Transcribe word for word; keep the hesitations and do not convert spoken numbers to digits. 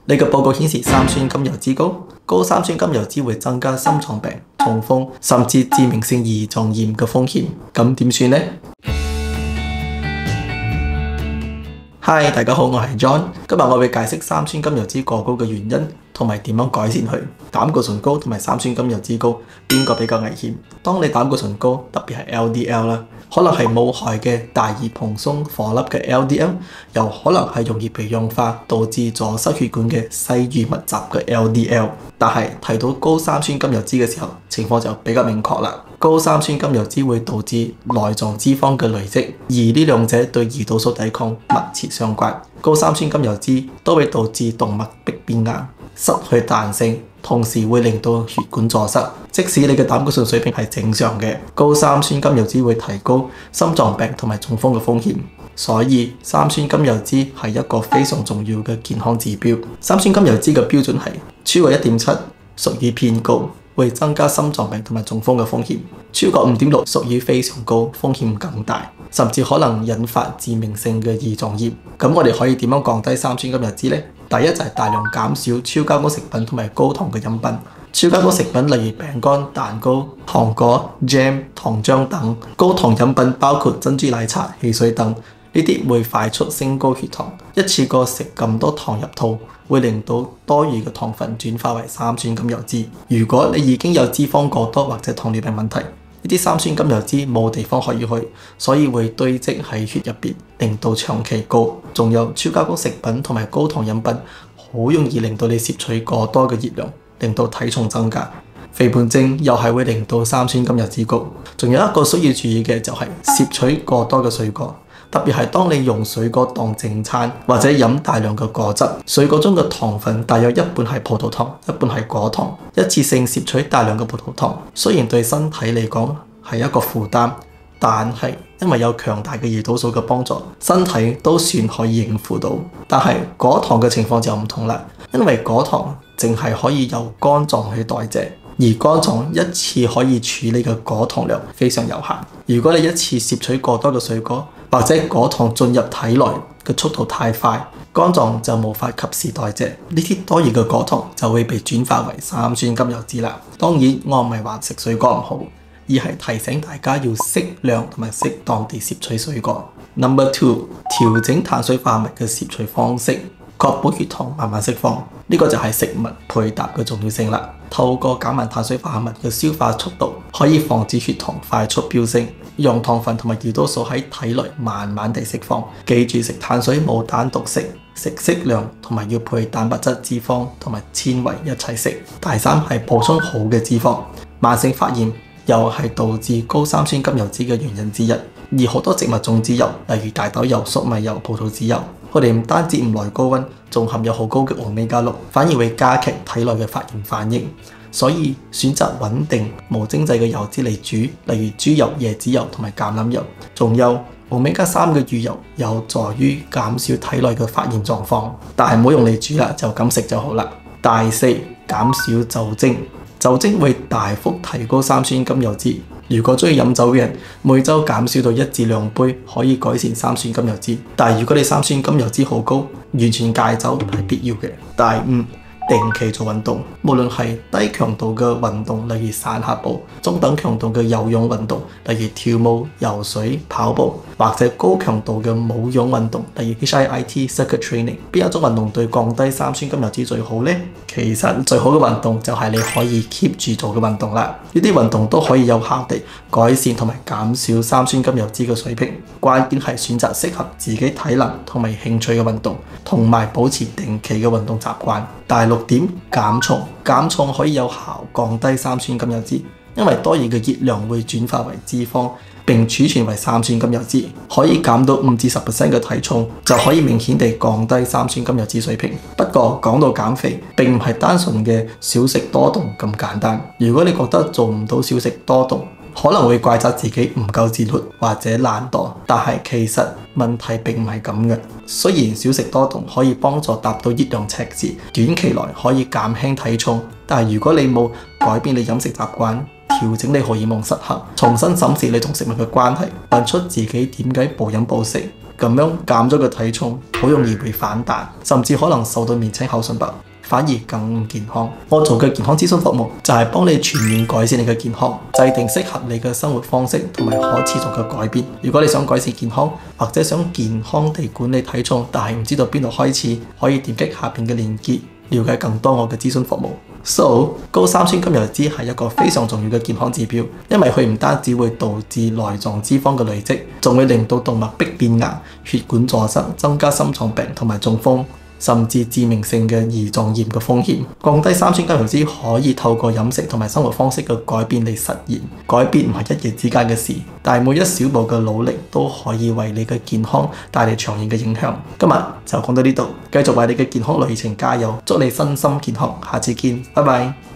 呢個報告顯示三酸甘油酯高，高三酸甘油酯會增加心臟病、中風甚至致命性胰臟炎嘅風險。咁點算呢？Hi， 大家好，我係 John。今日我會解釋三酸甘油酯過高嘅原因，同埋點樣改善佢。膽固醇高同埋三酸甘油酯高，邊個比較危險？當你膽固醇高，特別係 L D L 啦，可能係冇害嘅大葉蓬鬆顆粒嘅 L D L， 又可能係容易被氧化導致阻塞血管嘅細淤密集嘅 L D L。但係提到高三酸甘油酯嘅時候，情況就比較明確啦。高三酸甘油酯會導致內臟脂肪嘅累積，而呢兩者對胰島素抵抗密切相關。高三酸甘油酯都會導致動脈壁變硬、失去彈性，同時會令到血管阻塞。即使你嘅膽固醇水平係正常嘅，高三酸甘油酯會提高心臟病同埋中風嘅風險。所以三酸甘油酯係一個非常重要嘅健康指標。三酸甘油酯嘅標準係超過一點七，屬於偏高，會增加心臟病同埋中風嘅風險；超過五點六屬於非常高，風險更大，甚至可能引發致命性嘅胰臟炎。咁我哋可以點樣降低三酸甘油酯呢？第一就係大量減少超加工食品同埋高糖嘅飲品。超加工食品例如餅乾、蛋糕、糖果、jam、糖漿等；高糖飲品包括珍珠奶茶、汽水等。呢啲會快速升高血糖，一次過食咁多糖入肚，會令到多餘嘅糖分轉化為三酸甘油酯。如果你已經有脂肪過多或者糖尿病問題，呢啲三酸甘油酯冇地方可以去，所以會堆積喺血入邊，令到長期高。仲有超加工食品同埋高糖飲品，好容易令到你攝取過多嘅熱量，令到體重增加。肥胖症又係會令到三酸甘油酯高。仲有一個需要注意嘅就係攝取過多嘅水果。特別係當你用水果當正餐，或者飲大量嘅果汁，水果中嘅糖分大約一半係葡萄糖，一半係果糖。一次性攝取大量嘅葡萄糖，雖然對身體嚟講係一個負擔，但係因為有強大嘅胰島素嘅幫助，身體都算可以應付到。但係果糖嘅情況就唔同啦，因為果糖淨係可以由肝臟去代謝。而肝臟一次可以處理嘅果糖量非常有限。如果你一次攝取過多嘅水果，或者果糖進入體內嘅速度太快，肝臟就無法及時代謝，呢啲多餘嘅果糖就會被轉化為三酸甘油酯啦。當然，我唔係話食水果唔好，而係提醒大家要適量同埋適當地攝取水果。Number two， 調整碳水化合物嘅攝取方式，確保血糖慢慢釋放。呢個就係食物配搭嘅重要性啦。透過減慢碳水化合物嘅消化速度，可以防止血糖快速飆升，讓糖分同埋胰島素喺體內慢慢地釋放。記住，食碳水冇單獨食，食適量，同埋要配蛋白質、脂肪同埋纖維一齊食。第三係補充好嘅脂肪。慢性發炎又係導致高三酸甘油酯嘅原因之一。而好多植物種子油，例如大豆油、粟米油、葡萄籽油，佢哋唔單止唔耐高溫，仲含有好高嘅歐米伽六，反而會加劇體內嘅發炎反應。所以選擇穩定無精製嘅油脂嚟煮，例如豬油、椰子油同埋橄欖油。仲有歐米伽三嘅魚油，有助於減少體內嘅發炎狀況。但係唔好用嚟煮啦，就咁食就好啦。第四，減少酒精。酒精會大幅提高三酸甘油酯。如果中意飲酒嘅人，每周減少到一至兩杯可以改善三酸甘油酯。但係如果你三酸甘油酯好高，完全戒酒係必要嘅。第五，定期做運動，無論係低強度嘅運動，例如散下步；中等強度嘅有氧運動，例如跳舞、游水、跑步；或者高強度嘅無氧運動，例如 H I I T Circuit Training。邊一種運動對降低三酸甘油酯最好呢？其實最好嘅運動就係你可以 keep 住做嘅運動啦。呢啲運動都可以有效地改善同埋減少三酸甘油酯嘅水平。關鍵係選擇適合自己體能同埋興趣嘅運動，同埋保持定期嘅運動習慣。第六點，減重。減重可以有效降低三酸甘油酯，因為多餘嘅熱量會轉化為脂肪，並儲存為三酸甘油酯，可以減到五至十 percent 嘅體重，就可以明顯地降低三酸甘油酯水平。不過講到減肥，並唔係單純嘅少食多動咁簡單。如果你覺得做唔到少食多動，可能會怪責自己唔夠自律或者懶惰，但係其實問題並唔係咁嘅。雖然少食多動可以幫助達到熱量赤字，短期內可以減輕體重，但係如果你冇改變你飲食習慣，調整你荷爾蒙失衡，重新審視你同食物嘅關係，問出自己點解暴飲暴食， 咁樣減咗個體重，好容易會反彈，甚至可能瘦到面青口唇白，反而更唔健康。我做嘅健康諮詢服務就係幫你全面改善你嘅健康，制定適合你嘅生活方式同埋可持續嘅改變。如果你想改善健康，或者想健康地管理體重，但係唔知道邊度開始，可以點擊下邊嘅鏈接，了解更多我嘅諮詢服務。So， 高三酸甘油酯係一個非常重要嘅健康指標，因為佢唔單止會導致內臟脂肪嘅累積，仲會令到動脈壁變硬、血管阻塞，增加心臟病同埋中風，甚至致命性嘅胰臟炎嘅風險。降低三酸甘油酯可以透過飲食同埋生活方式嘅改變嚟實現。改變唔係一夜之間嘅事，但係每一小步嘅努力都可以為你嘅健康帶嚟長遠嘅影響。今日就講到呢度，繼續為你嘅健康旅程加油，祝你身心健康，下次見，拜拜。